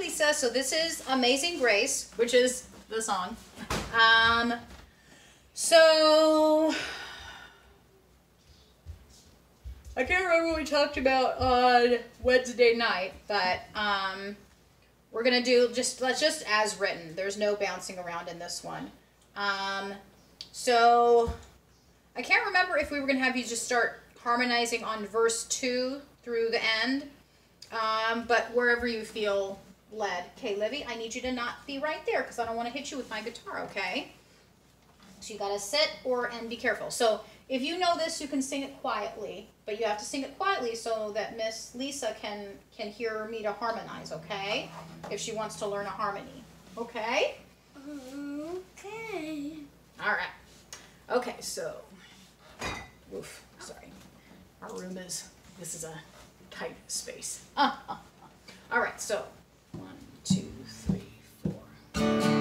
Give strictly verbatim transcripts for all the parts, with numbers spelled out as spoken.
Lisa. So this is Amazing Grace, which is the song. Um, so I can't remember what we talked about on Wednesday night, but um, we're gonna do just let's just as written. There's no bouncing around in this one. Um, so I can't remember if we were gonna have you just start harmonizing on verse two through the end, um, but wherever you feel led. Okay, Livy, I need you to not be right there because I don't want to hit you with my guitar. Okay, so you gotta sit or and be careful. So if you know this, you can sing it quietly, but you have to sing it quietly so that Miss Lisa can can hear me to harmonize. Okay, if she wants to learn a harmony. Okay. Okay. All right. Okay, so. Oof. Sorry. Our room is. This is a tight space. Uh, uh, uh. All right. So one, two, three, four.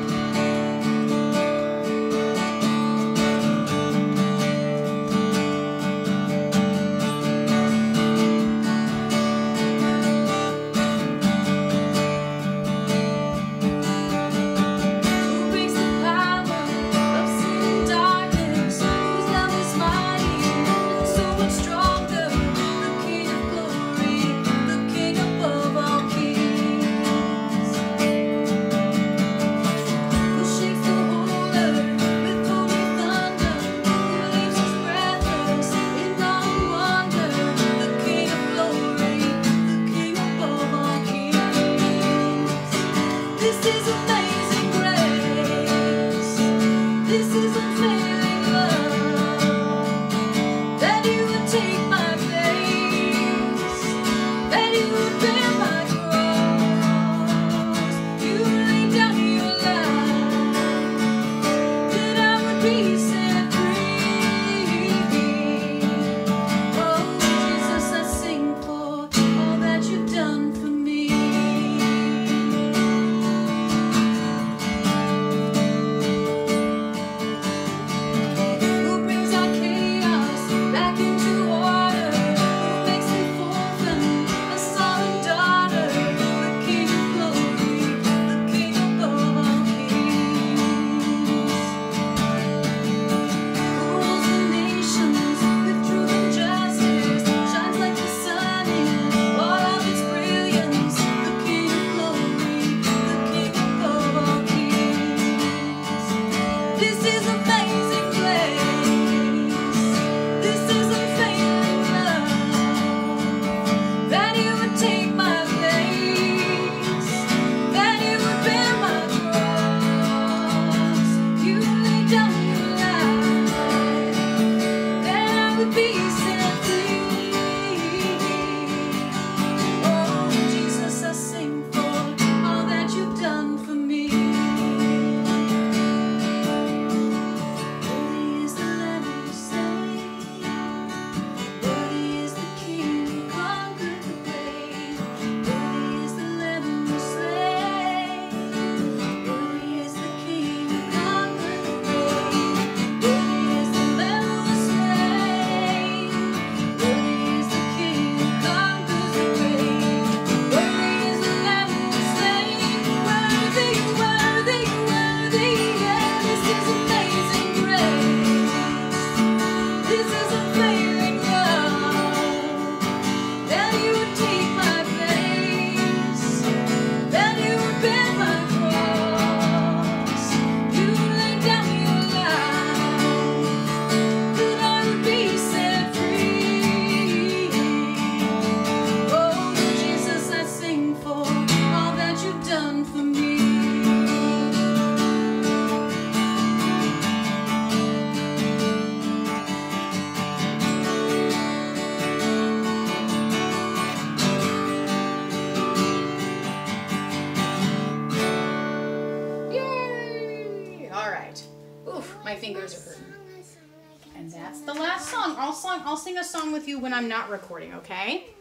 And that's the last song. I'll song. I'll sing a song with you when I'm not recording, okay?